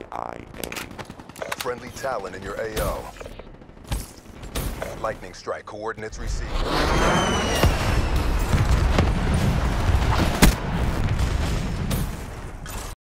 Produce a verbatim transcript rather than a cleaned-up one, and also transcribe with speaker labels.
Speaker 1: I A.
Speaker 2: Friendly Talon in your A O. Lightning strike coordinates received.